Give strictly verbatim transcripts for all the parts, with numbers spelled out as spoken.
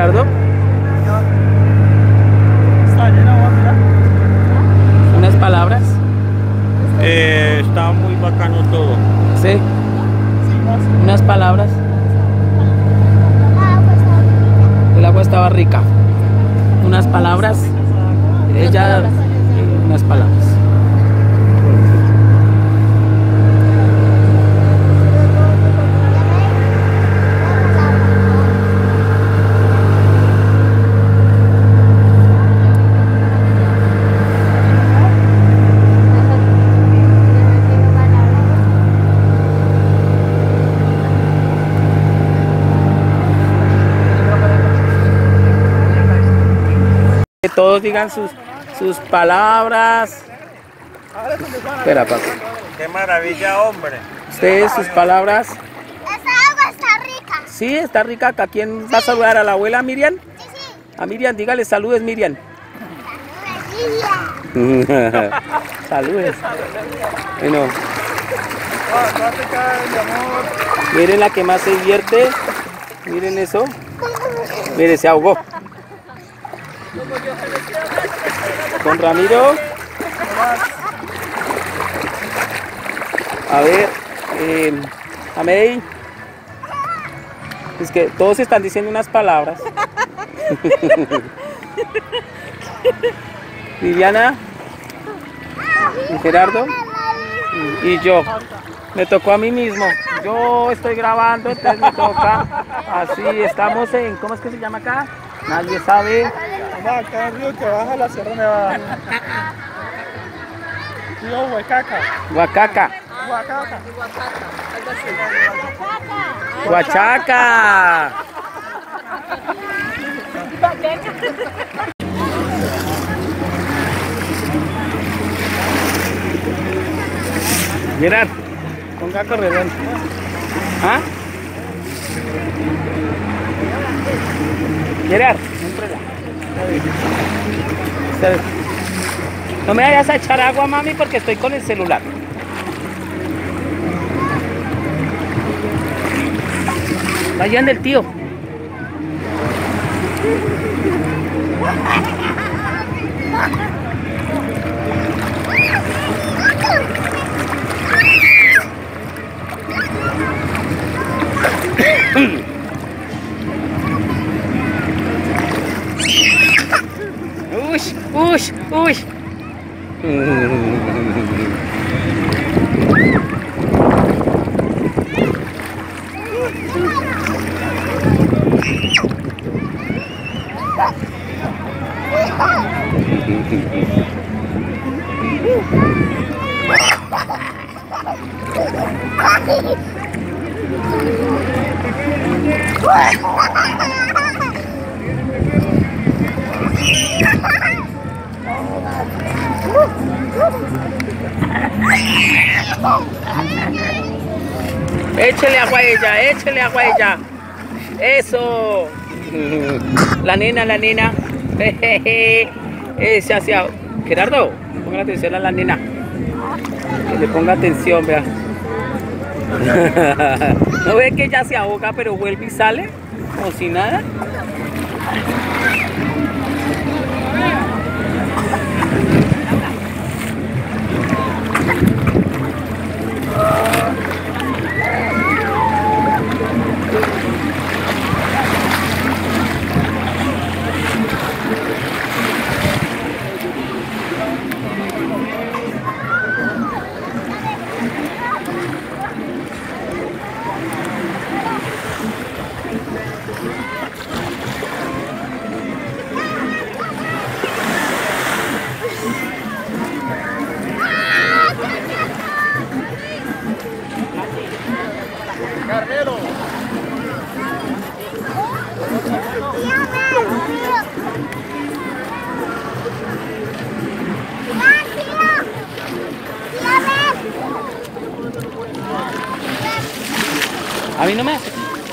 Gerardo? Está lleno, mira. ¿Unas palabras? Eh, está muy bacano todo. Sí. Unas palabras. El agua estaba rica. Unas palabras. Ella. eh, Unas palabras. Que todos digan sus, sus palabras. Espera, papá. Qué maravilla, hombre. Ustedes, sus palabras. Esa agua está rica. Sí, está rica acá. ¿Quién va a saludar a la abuela Miriam? Sí, sí. A Miriam, dígale saludes, Miriam. Saludes. Bueno, miren la que más se divierte. Miren eso. Miren, se ahogó. Con Ramiro. A ver, eh, Amey. Es que todos están diciendo unas palabras. Viviana. Y Gerardo. Y, y yo. Me tocó a mí mismo. Yo estoy grabando, entonces me toca. Así estamos en. ¿Cómo es que se llama acá? Nadie sabe. Vamos acá en el río que baja la Sierra Nevada. Río Huacaca. Huacaca. Huacaca. Huachaca. Gerard, ponga a correr. ¿Ah? Gerard, no me vayas a echar agua, mami, porque estoy con el celular. Vayan del tío. Uy, uy, uy. Échele agua a ella, échele agua a ella. Eso. La nena, la nena. Ese hacia. Gerardo, ponga atención a la nena. Que le ponga atención, vea. ¿No ve que ella se ahoga pero vuelve y sale? Como si nada. Carnero. A mí no me hace.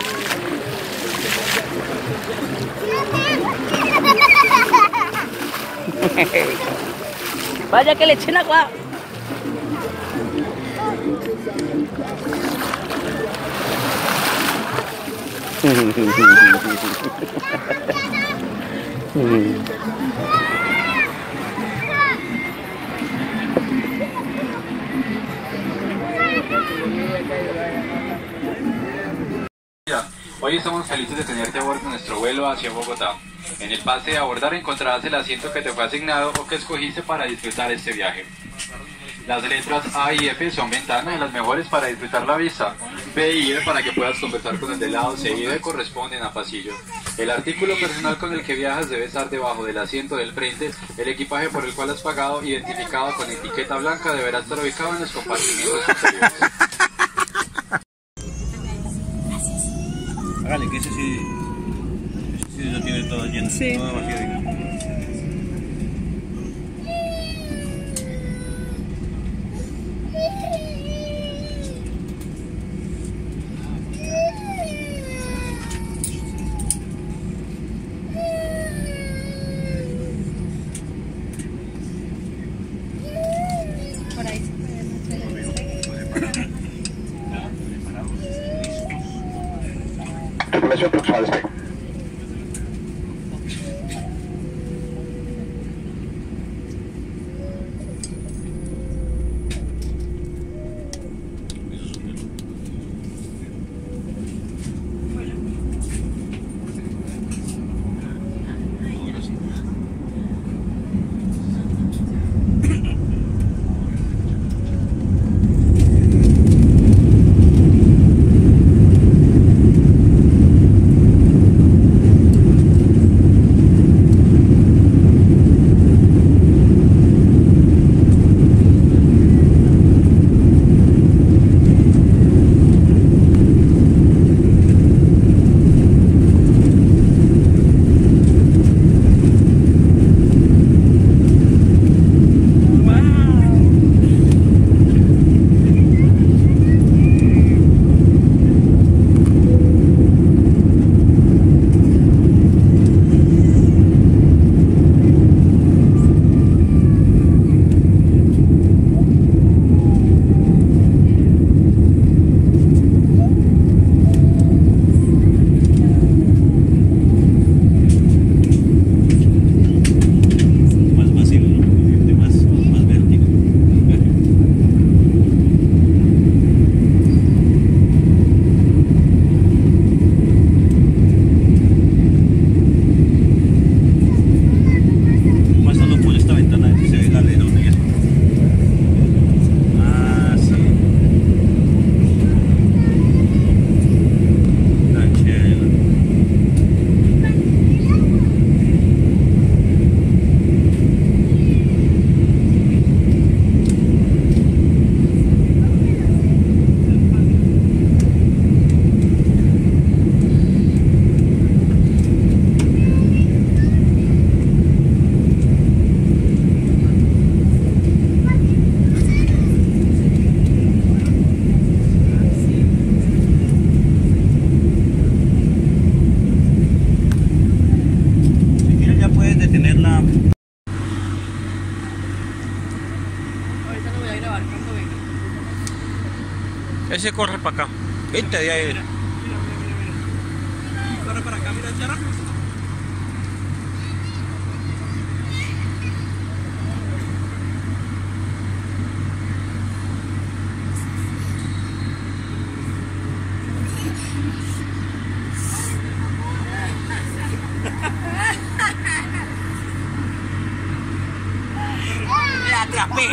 Vaya que le echen agua. Mm. Hoy estamos felices de tenerte a bordo de nuestro vuelo hacia Bogotá. En el pase de abordar encontrarás el asiento que te fue asignado o que escogiste para disfrutar este viaje. Las letras A y F son ventanas, las mejores para disfrutar la vista. B y E para que puedas conversar con el de lado. C y D corresponden a pasillo. El artículo personal con el que viajas debe estar debajo del asiento del frente. El equipaje por el cual has pagado, identificado con etiqueta blanca, deberá estar ubicado en los compartimentos superiores. Hágale, que ese sí, ese sí lo tiene todo lleno, Sí. todo vacío. Digamos. Por ahí se puede hacer el Tripulación próxima al despegue. Más vacío, ¿no? De más, más vértigo. Más solo por esta ventana que se ve el alerón y eso. Ah, sí. Tan chévere. Si quieres ya puedes detener la... Ahorita lo voy a grabar cuando venga. Ese corre para acá. Vente de ahí. Corre para acá, mira, Chara. ¡Me atrapé!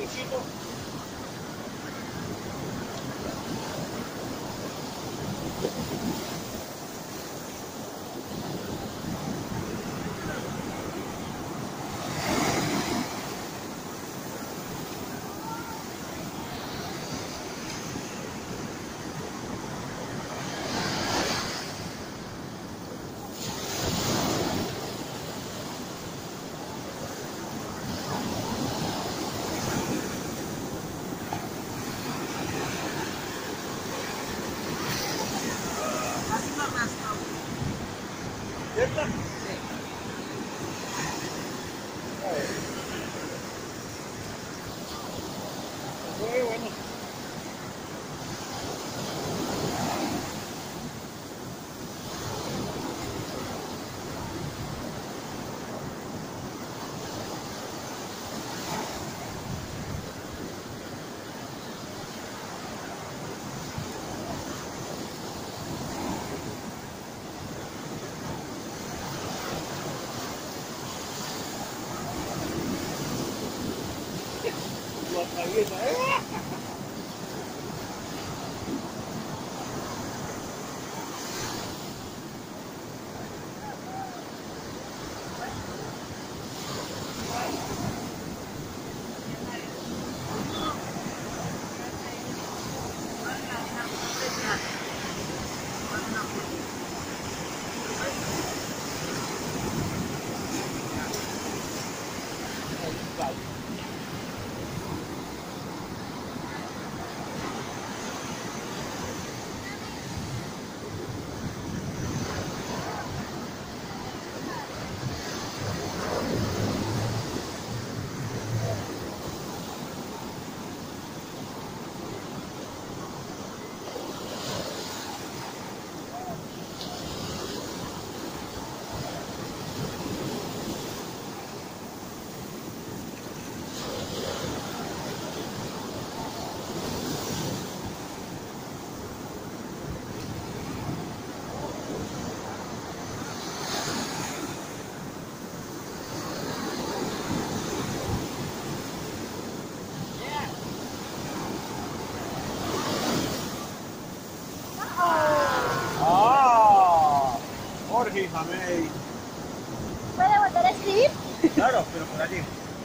Jorge Jamey. ¿Puede volver a escribir? Claro, pero por allí.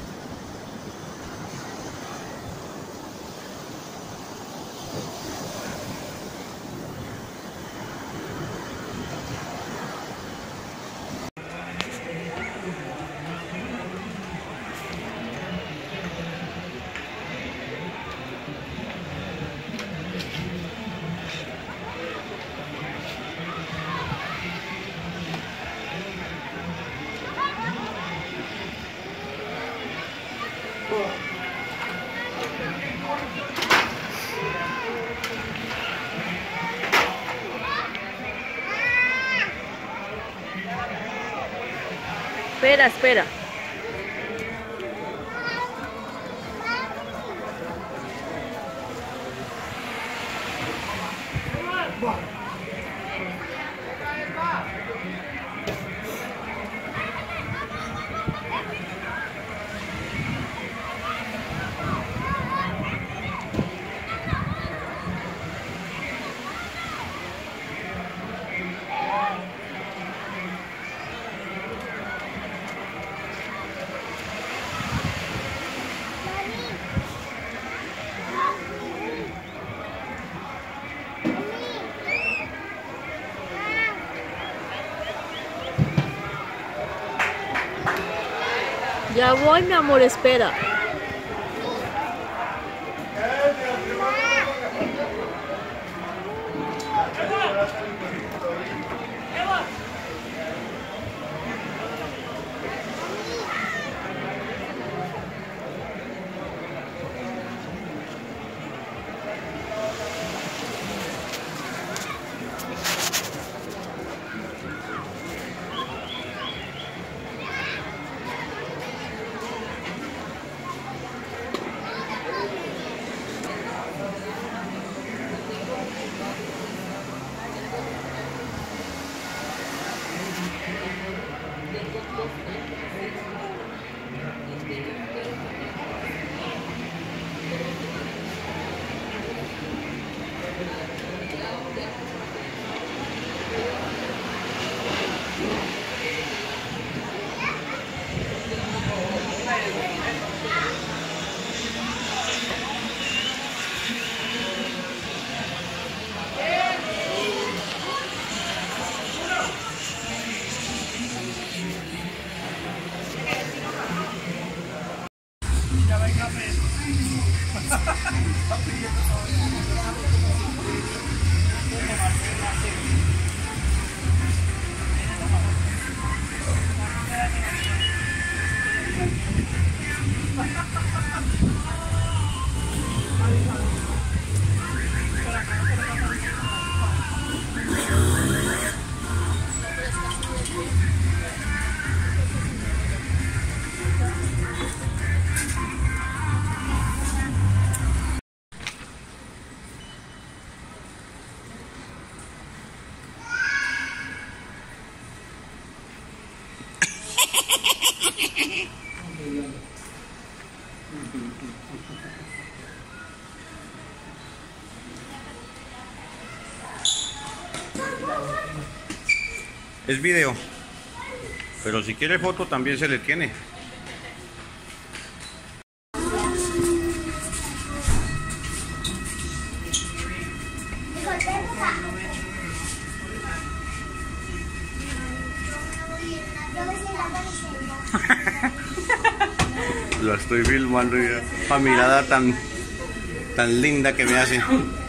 Espera, espera. Ya voy, mi amor, espera. Es video, pero si quiere foto también se le tiene. Lo estoy filmando y la mirada tan tan linda que me hace.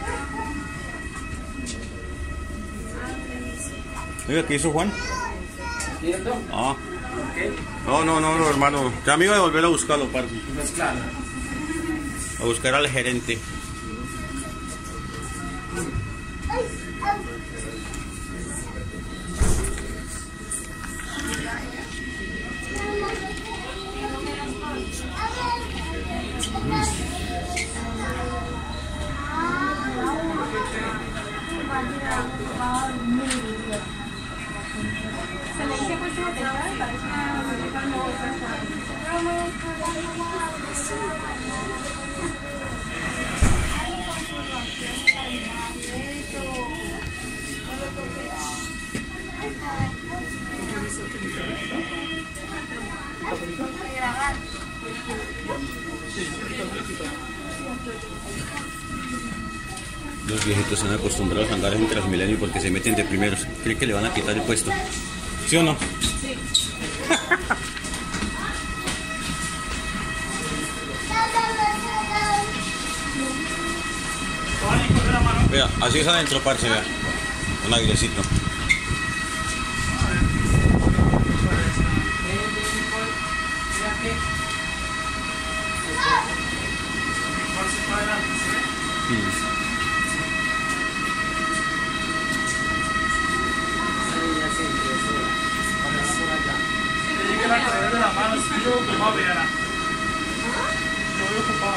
Oiga, ¿qué hizo Juan? Ah. No, no, no, no, hermano. Ya me iba a volver a buscarlo, parce. A buscar al gerente. Se le dice pues como te parece Los viejitos están acostumbrados a andar en Transmilenio porque se meten de primeros. ¿Creen que le van a quitar el puesto? ¿Sí o no? Sí. Vea, así es adentro, parce, vea. Un airecito. De la mano, si yo ocupaba, Viana. Yo voy ocupado.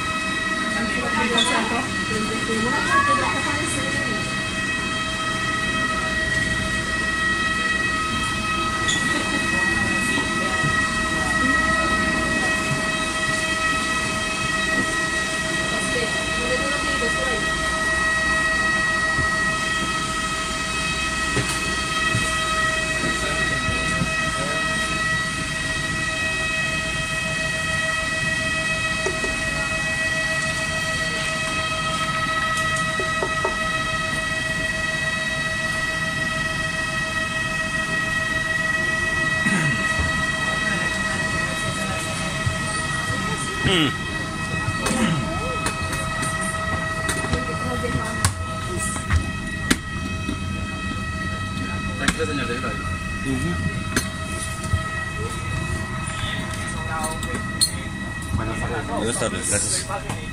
Mm. Tranquilo, señor, déjelo ahí. Uh-huh. Buenas tardes. Buenas tardes, gracias.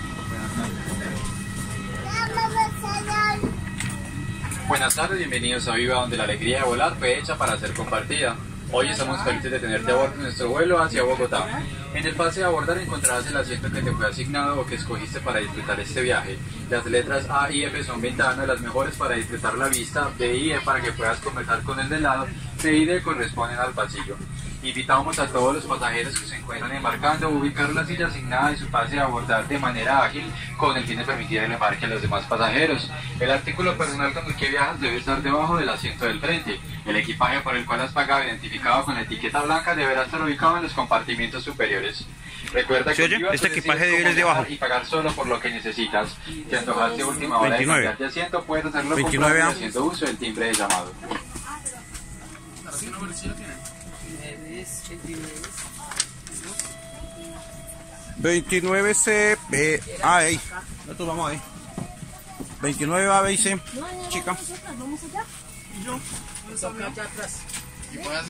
Buenas tardes, bienvenidos a Viva, donde la alegría de volar fue hecha para ser compartida. Hoy estamos felices de tenerte a bordo de nuestro vuelo hacia Bogotá. En el pase de abordar encontrarás el asiento que te fue asignado o que escogiste para disfrutar este viaje. Las letras A y F son ventana, las mejores para disfrutar la vista, B y E para que puedas conversar con el de lado, C y D corresponden al pasillo. Invitamos a todos los pasajeros que se encuentran embarcando a ubicar la silla asignada y su pase de abordar de manera ágil con el fin de permitir el embarque a los demás pasajeros. El artículo personal con el que viajas debe estar debajo del asiento del frente. El equipaje por el cual has pagado identificado con la etiqueta blanca deberá estar ubicado en los compartimientos superiores. Recuerda que oye, este equipaje debe ir debajo y pagar solo por lo que necesitas. Si antojaste a última hora de cambiar de asiento, puedes hacerlo comprando haciendo uso del timbre de llamado. veintinueve C, B, A, ahí. Nosotros vamos ahí. veintinueve A, B y C. Chica. Vamos allá. Y yo, ¿dónde está mi?